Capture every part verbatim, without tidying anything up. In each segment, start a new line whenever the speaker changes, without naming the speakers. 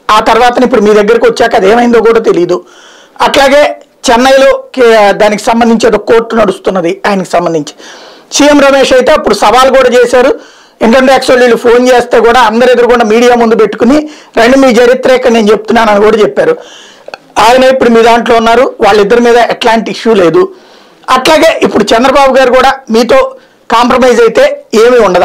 ఆ తర్వాత ఇప్పుడు మీ దగ్గరికి వచ్చాక అది ఏమైందో కూడా తెలియదు. అట్లాగే చెన్నైలో దానికి సంబంధించి ఏదో కోర్టు నడుస్తున్నది ఆయనకి సంబంధించి. సీఎం రమేష్ అయితే అప్పుడు సవాల్ కూడా చేశారు. ఇన్కమ్ ట్యాక్స్ వాళ్ళు ఫోన్ చేస్తే కూడా అందరు ఎదురుకుండా మీడియా ముందు పెట్టుకుని రెండు మీ చరిత్ర ఇక్కడ నేను చెప్తున్నాను అని కూడా చెప్పారు. ఆయన ఇప్పుడు మీ దాంట్లో ఉన్నారు, వాళ్ళిద్దరి మీద ఎట్లాంటి ఇష్యూ లేదు. అట్లాగే ఇప్పుడు చంద్రబాబు గారు కూడా మీతో కాంప్రమైజ్ అయితే ఏమీ ఉండదా?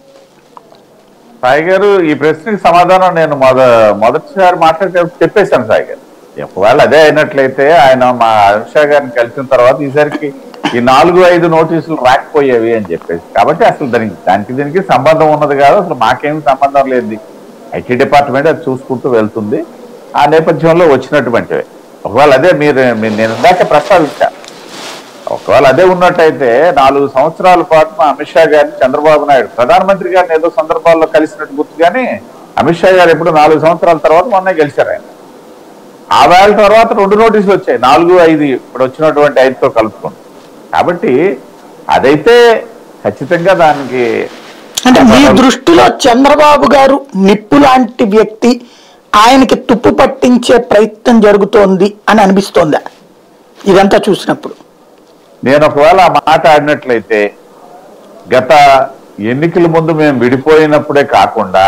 సాయి గారు ఈ ప్రశ్నకి సమాధానం నేను మొద మొదటిసారి మాట్లాడే చెప్పేశాను సాయి గారు. ఒకవేళ అదే అయినట్లయితే ఆయన మా అమిత్ షా గారిని కలిసిన తర్వాత ఈసారికి ఈ నాలుగు ఐదు నోటీసులు రాకపోయేవి అని చెప్పేసి, కాబట్టి అసలు దానికి దానికి దీనికి సంబంధం ఉన్నది కాదు, అసలు మాకేం సంబంధం లేదు. ఐటీ డిపార్ట్మెంట్ అది చూసుకుంటూ వెళ్తుంది. ఆ నేపథ్యంలో వచ్చినటువంటివి. ఒకవేళ అదే మీరు నేను ఇందాక ప్రస్తావించాను, ఒకవేళ అదే ఉన్నట్టయితే నాలుగు సంవత్సరాల పాటు మా అమిత్ షా గారిని చంద్రబాబు నాయుడు ప్రధానమంత్రి గారిని ఏదో సందర్భాల్లో కలిసినట్టు గుర్తు, కానీ అమిత్ షా గారు ఎప్పుడు నాలుగు సంవత్సరాల తర్వాత మొన్నే గెలిచారు ఆయన. ఆ వేళ తర్వాత రెండు నోటీసులు వచ్చాయి, నాలుగు ఐదు ఇప్పుడు వచ్చినటువంటి ఐదుతో కలుపుకుంటాం. కాబట్టి అదైతే ఖచ్చితంగా దానికి
అంటే మీ దృష్టిలో చంద్రబాబు గారు నిప్పు లాంటి వ్యక్తి, ఆయనకి తుప్పు పట్టించే ప్రయత్నం జరుగుతోంది అని అనిపిస్తోందా ఇదంతా చూసినప్పుడు?
నేను ఒకవేళ ఆ మాట ఆడినట్లయితే గత ఎన్నికల ముందు మేము విడిపోయినప్పుడే కాకుండా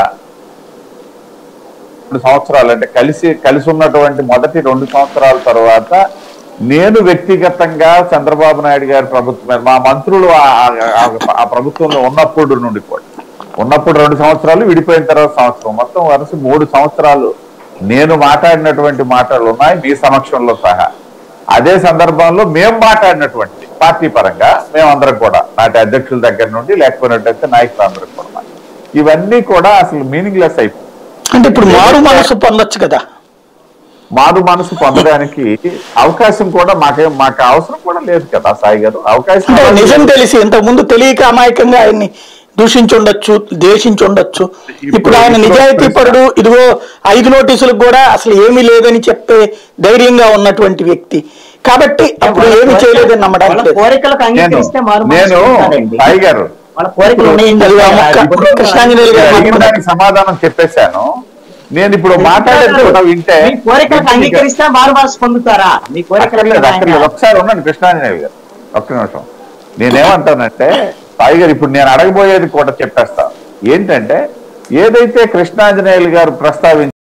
రెండు సంవత్సరాలు అంటే కలిసి కలిసి ఉన్నటువంటి మొదటి రెండు సంవత్సరాల తర్వాత నేను వ్యక్తిగతంగా చంద్రబాబు నాయుడు గారి ప్రభుత్వం, మా మంత్రులు ఆ ప్రభుత్వంలో ఉన్నప్పుడు నుండి కూడా ఉన్నప్పుడు రెండు సంవత్సరాలు, విడిపోయిన తర్వాత సంవత్సరం, మొత్తం వరుస మూడు సంవత్సరాలు నేను మాట్లాడినటువంటి మాటలు ఉన్నాయి మీ సమక్షంలో సహా. అదే సందర్భంలో మేము మాట్లాడినటువంటి పార్టీ పరంగా మేమందరం కూడా నాటి అధ్యక్షుల దగ్గర నుండి లేకపోయినట్టయితే నాయకులు అందరం కూడా ఇవన్నీ కూడా అసలు మీనింగ్ లెస్ అయిపోయింది.
అంటే ఇప్పుడు మారు మనసు పొందొచ్చు కదా?
మారు మనసు పొందడానికి అవకాశం కూడా మాకే మాకు అవసరం కూడా లేదు కదా సాయి గారు. అవకాశం
నిజం తెలిసి ఇంతకు ముందు తెలియక అమాయకంగా ఆయన్ని దూషించుండొచ్చు, దేశించుండొచ్చు. ఇప్పుడు ఆయన నిజాయితీ పరుడు, ఇదిగో ఐదు నోటీసులకు కూడా అసలు ఏమీ లేదని చెప్పే ధైర్యంగా ఉన్నటువంటి వ్యక్తి కాబట్టి అప్పుడు ఏమి చేయలేదని నమ్మడానికి
నేను సాయి గారు
కృష్ణాంజనేయులు గారు
సమాధానం చెప్పేశాను. నేను ఇప్పుడు మాట్లాడేది వింటే ఒకసారి ఉండండి కృష్ణాంజనేయులు గారు, ఒక్క నిమిషం. నేనేమంటానంటే సాయి గారు ఇప్పుడు నేను అడగబోయేది కూడా చెప్పేస్తాను. ఏంటంటే ఏదైతే కృష్ణాంజనేయులు గారు ప్రస్తావించారు